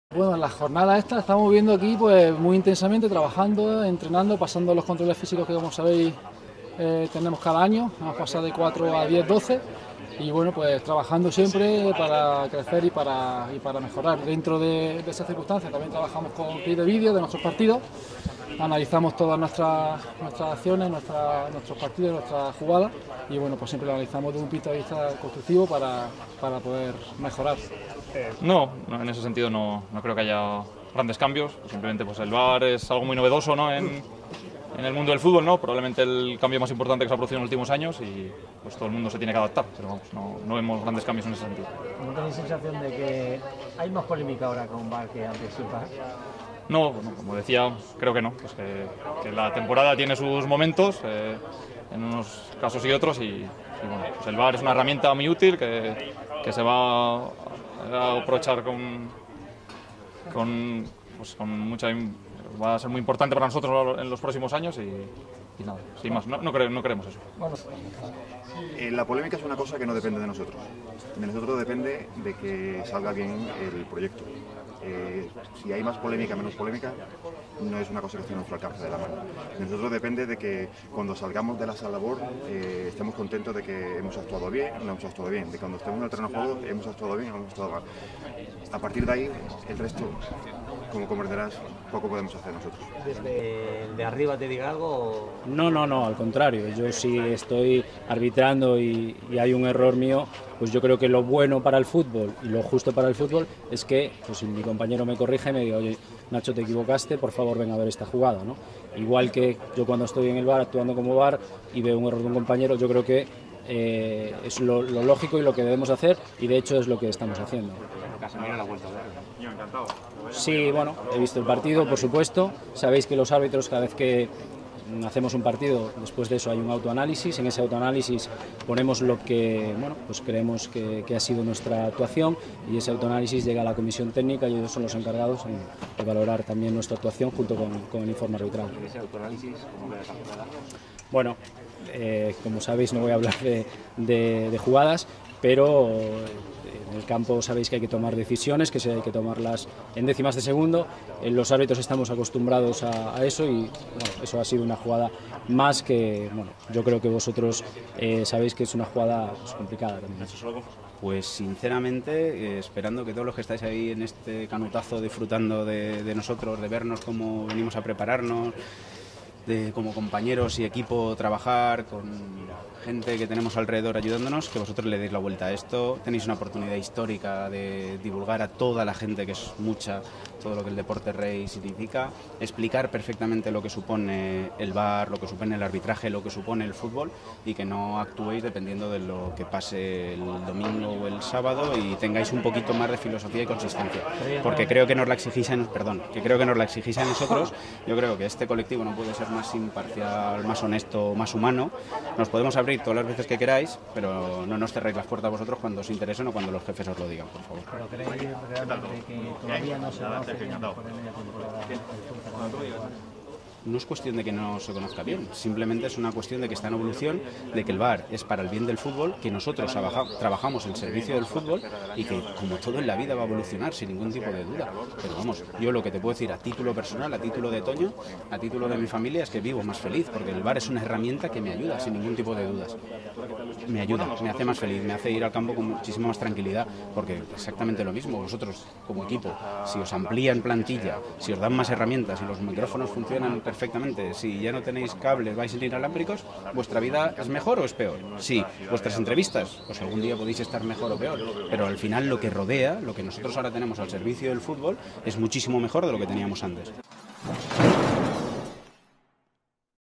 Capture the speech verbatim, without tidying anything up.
Bueno, en las jornadas estas estamos viendo aquí pues muy intensamente, trabajando, entrenando, pasando los controles físicos que, como sabéis, eh, tenemos cada año. Hemos pasado de cuatro a diez, doce y bueno, pues trabajando siempre para crecer y para, y para mejorar. Dentro de, de esas circunstancias también trabajamos con clips de vídeo de nuestros partidos, analizamos todas nuestras, nuestras acciones, nuestra, nuestros partidos, nuestras jugadas y bueno, pues siempre lo analizamos desde un punto de vista constructivo para, para poder mejorar. No, no, en ese sentido no, no creo que haya grandes cambios. Simplemente pues el V A R es algo muy novedoso, ¿no? en, en el mundo del fútbol, ¿no? Probablemente el cambio más importante que se ha producido en los últimos años y pues todo el mundo se tiene que adaptar, pero vamos, no, no vemos grandes cambios en ese sentido. ¿No tenéis sensación de que hay más polémica ahora con V A R que antes sin V A R? No, bueno, como decía, creo que no, pues que, que la temporada tiene sus momentos, eh, en unos casos y otros, y, y bueno, pues el V A R es una herramienta muy útil que, que se va a aprovechar con, con, pues con mucha, va a ser muy importante para nosotros en los próximos años y, y nada, sin más, no, no, cre, no creemos eso. Bueno. Eh, la polémica es una cosa que no depende de nosotros, de nosotros depende de que salga bien el proyecto. Eh, si hay más polémica, menos polémica, no es una cosa que esté a nuestro alcance de la mano. De nosotros depende de que cuando salgamos de la sala labor eh, estemos contentos de que hemos actuado bien o no hemos actuado bien, de cuando estemos en el terreno de juego hemos actuado bien o no hemos actuado mal. A partir de ahí, el resto, como comprenderás, poco podemos hacer nosotros. ¿Desde el de arriba te diga algo? O... No, no, no, al contrario. Yo si estoy arbitrando y, y hay un error mío, pues yo creo que lo bueno para el fútbol y lo justo para el fútbol es que pues, si mi compañero me corrige y me diga, oye, Nacho, te equivocaste, por favor ven a ver esta jugada, ¿no? Igual que yo cuando estoy en el V A R actuando como V A R y veo un error de un compañero, yo creo que eh, es lo, lo lógico y lo que debemos hacer y de hecho es lo que estamos haciendo. Sí, bueno, he visto el partido, por supuesto. Sabéis que los árbitros, cada vez que hacemos un partido, después de eso hay un autoanálisis. En ese autoanálisis ponemos lo que bueno, pues creemos que, que ha sido nuestra actuación y ese autoanálisis llega a la comisión técnica y ellos son los encargados de valorar también nuestra actuación junto con, con el informe arbitral. ¿En ese autoanálisis cómo ves la jugada? Bueno, eh, como sabéis no voy a hablar de, de, de jugadas, pero en el campo sabéis que hay que tomar decisiones, que hay que tomarlas en décimas de segundo. En los árbitros estamos acostumbrados a, a eso y bueno, eso ha sido una jugada más que, bueno, yo creo que vosotros eh, sabéis que es una jugada pues, complicada también. Pues sinceramente, eh, esperando que todos los que estáis ahí en este canutazo disfrutando de, de nosotros, de vernos cómo venimos a prepararnos, de como compañeros y equipo trabajar con gente que tenemos alrededor ayudándonos, que vosotros le deis la vuelta a esto. Tenéis una oportunidad histórica de divulgar a toda la gente, que es mucha, todo lo que el deporte rey significa, explicar perfectamente lo que supone el V A R, lo que supone el arbitraje, lo que supone el fútbol y que no actuéis dependiendo de lo que pase el domingo o el sábado y tengáis un poquito más de filosofía y consistencia, porque creo que nos la exigís a, perdón, que creo que nos la exigís a nosotros. Yo creo que este colectivo no puede ser más imparcial, más honesto, más humano. Nos podemos abrir todas las veces que queráis, pero no nos cerréis las puertas a vosotros cuando os interesen o cuando los jefes os lo digan, por favor. ¿Pero creéis realmente que todavía no se conoce bien por la media temporada el funcionamiento del V A R? No es cuestión de que no se conozca bien, simplemente es una cuestión de que está en evolución, de que el V A R es para el bien del fútbol, que nosotros trabajamos el servicio del fútbol y que como todo en la vida va a evolucionar sin ningún tipo de duda. Pero vamos, yo lo que te puedo decir a título personal, a título de Toño, a título de mi familia es que vivo más feliz, porque el V A R es una herramienta que me ayuda sin ningún tipo de dudas. Me ayuda, me hace más feliz, me hace ir al campo con muchísima más tranquilidad, porque exactamente lo mismo, vosotros como equipo, si os amplían plantilla, si os dan más herramientas y los micrófonos funcionan perfectamente, si ya no tenéis cables, vais sin inalámbricos, ¿vuestra vida es mejor o es peor? Sí, vuestras entrevistas, pues algún día podéis estar mejor o peor, pero al final lo que rodea, lo que nosotros ahora tenemos al servicio del fútbol, es muchísimo mejor de lo que teníamos antes.